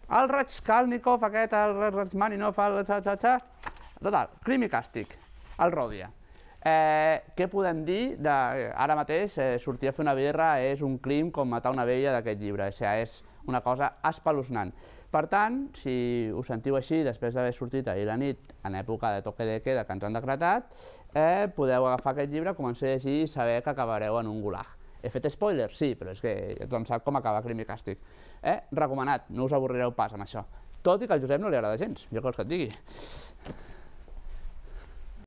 El Raskolnikov aquest, el Rachmaninov, total, crim i càstig, el Ròdia. Què podem dir? Ara mateix sortir a fer una birra és un crim com matar una vella d'aquest llibre, és una cosa espeluznant. Per tant, si us sentiu així després d'haver sortit ahir a la nit en època de toque de queda que ens han decretat, podeu agafar aquest llibre, començar a llegir i saber que acabareu en un gulag. He fet spoilers? Sí, però és que tothom sap com acaba Crim i Càstig. Recomanat, no us avorrireu pas amb això. Tot i que al Josep no li agrada gens, jo què vols que et digui.